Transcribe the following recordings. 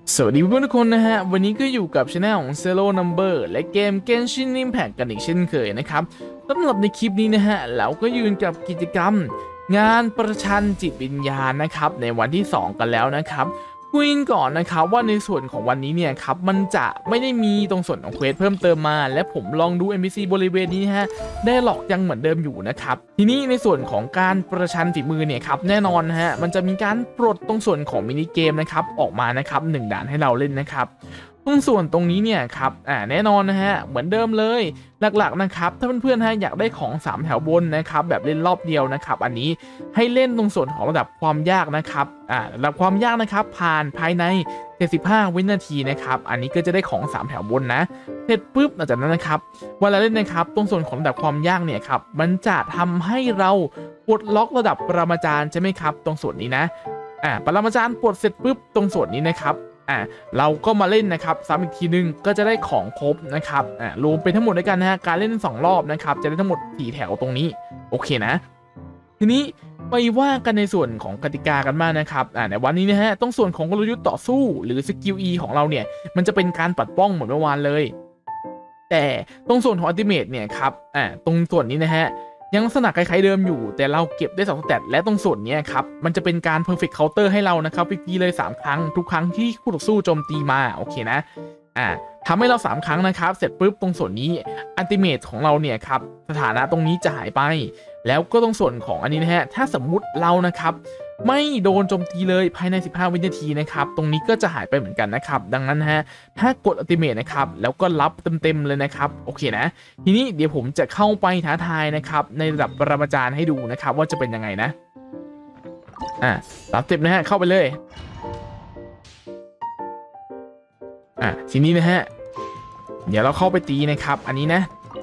สวัสดีเพื่อนๆทุกคนนะฮะวันนี้ก็อยู่กับช anel ของ Zero Number และเกม Genshin Impact กันอีกเช่นเคยนะครับสำหรับในคลิปนี้นะฮะเราก็ยืนกับกิจกรรมงานประชันจิตวิญญาณนะครับในวันที่2กันแล้วนะครับพูดก่อนนะครับว่าในส่วนของวันนี้เนี่ยครับมันจะไม่ได้มีตรงส่วนของเควสเพิ่มเติมมาและผมลองดู NPC บริเวณนี้นะฮะได้หลอกยังเหมือนเดิมอยู่นะครับทีนี้ในส่วนของการประชันฝีมือเนี่ยครับแน่นอนนะฮะมันจะมีการปลดตรงส่วนของมินิเกมนะครับออกมานะครับ1ด่านให้เราเล่นนะครับตรงส่วนตรงนี้เนี่ยครับแน่นอนนะฮะเหมือนเดิมเลยหลักๆนะครับถ้าเพื่อนๆฮะอยากได้ของ3แถวบนนะครับแบบเล่นรอบเดียวนะครับอันนี้ให้เล่นตรงส่วนของระดับความยากนะครับระดับความยากนะครับผ่านภายใน75วินาทีนะครับอันนี้ก็จะได้ของ3แถวบนนะเสร็จปุ๊บหลังจากนั้นนะครับเวลาเล่นนะครับตรงส่วนของระดับความยากเนี่ยครับมันจะทำให้เราปลดล็อกระดับปรมาจารย์ใช่ไหมครับตรงส่วนนี้นะปรมาจารย์ปลดเสร็จปุ๊บตรงส่วนนี้นะครับเราก็มาเล่นนะครับซ้ำอีกทีนึงก็จะได้ของครบนะครับรวมเป็นทั้งหมดด้วยกันนะฮะการเล่น2รอบนะครับจะได้ทั้งหมด4แถวตรงนี้โอเคนะทีนี้ไปว่ากันในส่วนของกติกากันบ้างนะครับในวันนี้นะฮะตรงส่วนของกลยุทธ์ต่อสู้หรือสกิล E ของเราเนี่ยมันจะเป็นการปัดป้องเหมือนเมื่อวานเลยแต่ตรงส่วนของอัลติเมทเนี่ยครับตรงส่วนนี้นะฮะยังลักษณะคล้ายๆเดิมอยู่แต่เราเก็บได้2สเตตและตรงส่วนนี้ครับมันจะเป็นการ perfect counter ให้เรานะครับฟรีๆเลย3ครั้งทุกครั้งที่คู่ต่อสู้โจมตีมาโอเคนะทำให้เรา3ครั้งนะครับเสร็จปุ๊บตรงส่วนนี้อัลติเมทของเราเนี่ยครับสถานะตรงนี้จะหายไปแล้วก็ตรงส่วนของอันนี้นะฮะถ้าสมมุติเรานะครับไม่โดนโจมตีเลยภายใน15วินาทีนะครับตรงนี้ก็จะหายไปเหมือนกันนะครับดังนั้นฮะถ้ากดอัลติเมทนะครับแล้วก็รับเต็มๆเลยนะครับโอเคนะทีนี้เดี๋ยวผมจะเข้าไปท้าทายนะครับในระดับปรมาจารย์ให้ดูนะครับว่าจะเป็นยังไงนะรับเต็มนะฮะเข้าไปเลยทีนี้นะฮะเดี๋ยวเราเข้าไปตีนะครับอันนี้นะ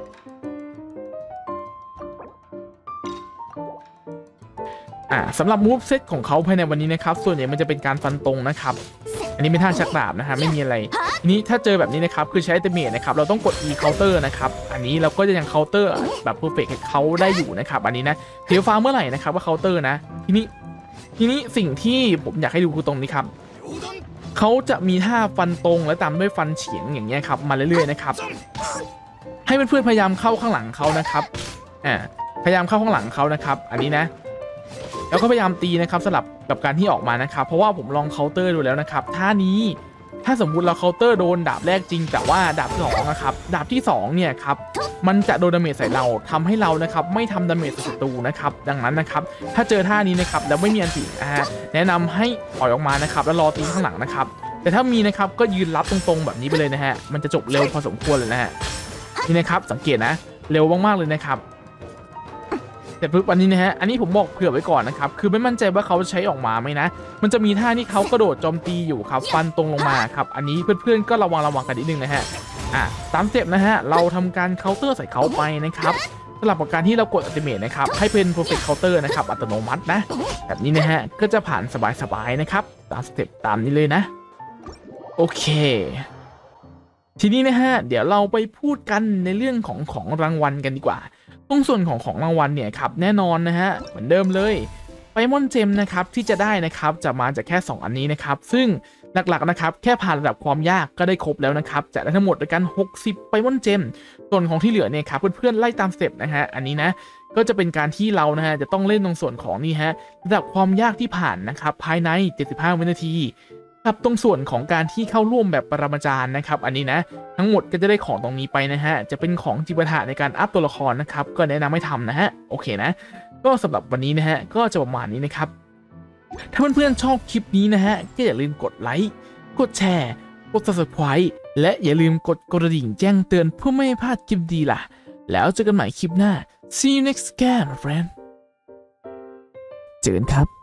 สำหรับมูฟเซตของเขาภายในวันนี้นะครับส่วนใหญ่มันจะเป็นการฟันตรงนะครับอันนี้เป็นท่าชักดาบนะฮะไม่มีอะไรทีนี้ถ้าเจอแบบนี้นะครับคือใช้เตเมทนะครับเราต้องกด E counter นะครับอันนี้เราก็จะยัง counter แบบ perfect ให้เขาได้อยู่นะครับอันนี้นะเทลฟ้าเมื่อไหร่นะครับว่า counter นะทีนี้สิ่งที่ผมอยากให้ดูคือตรงนี้ครับเขาจะมีท่าฟันตรงและตามด้วยฟันเฉียงอย่างเงี้ยครับมาเรื่อยๆนะครับให้เพื่อนๆพยายามเข้าข้างหลังเขานะครับพยายามเข้าข้างหลังเขานะครับอันนี้นะแล้วก็พยายามตีนะครับสลับกับการที่ออกมานะครับเพราะว่าผมลองเคาน์เตอร์ดูแล้วนะครับท่านี้ถ้าสมมุติเราเคาน์เตอร์โดนดาบแรกจริงแต่ว่าดาบที่2นะครับดาบที่2เนี่ยครับมันจะโดนดาเมจใส่เราทำให้เรานะครับไม่ทำดาเมจศัตรูนะครับดังนั้นนะครับถ้าเจอท่านี้นะครับแล้วไม่มีอันติแนะนำให้ถอยออกมานะครับแล้วรอตีข้างหลังนะครับแต่ถ้ามีนะครับก็ยืนรับตรงๆแบบนี้ไปเลยนะฮะมันจะจบเร็วพอสมควรเลยนะฮะนี่นะครับสังเกตนะเร็วมากๆเลยนะครับแต่ปุ๊บอันนี้นะฮะอันนี้ผมบอกเผื่อไว้ก่อนนะครับคือไม่มั่นใจว่าเขาใช้ออกมาไหมนะมันจะมีท่าที่เขากระโดดโจมตีอยู่ครับฟันตรงลงมาครับอันนี้เพื่อนๆก็ระวังกันนิดนึงนะฮะตามสเต็ปนะฮะเราทำการเคาน์เตอร์ใส่เขาไปนะครับสลับกับการที่เรากดอัลติเมทนะครับให้เป็น perfect counter นะครับอัตโนมัตินะแบบนี้นะฮะก็จะผ่านสบายๆนะครับตามสเต็ปตามนี้เลยนะโอเคทีนี้นะฮะเดี๋ยวเราไปพูดกันในเรื่องของรางวัลกันดีกว่าตรงส่วนของรางวัลเนี่ยครับแน่นอนนะฮะเหมือนเดิมเลยไพมอนเจมนะครับที่จะได้นะครับจะมาจากแค่2อันนี้นะครับซึ่งหลักๆนะครับแค่ผ่านระดับความยากก็ได้ครบแล้วนะครับจะได้ทั้งหมดด้วยกัน60ไพมอนเจมส่วนของที่เหลือเนี่ยครับเพื่อนๆไล่ตามสเต็ปนะฮะอันนี้นะก็จะเป็นการที่เรานะฮะจะต้องเล่นตรงส่วนของนี่ฮะระดับความยากที่ผ่านนะครับภายใน75วินาทีกับตรงส่วนของการที่เข้าร่วมแบบปรมาจารย์นะครับอันนี้นะทั้งหมดก็จะได้ของตรงนี้ไปนะฮะจะเป็นของจิปาถะในการอัพตัวละครนะครับก็แนะนำให้ทำนะฮะโอเคนะก็สำหรับวันนี้นะฮะก็จะประมาณนี้นะครับถ้าเพื่อนๆชอบคลิปนี้นะฮะก็อย่าลืมกดไลค์กดแชร์กด Subscribe และอย่าลืมกดกระดิ่งแจ้งเตือนเพื่อไม่พลาดคลิปดีล่ะแล้วเจอกันใหม่คลิปหน้า See you next time my friend เจอกันครับ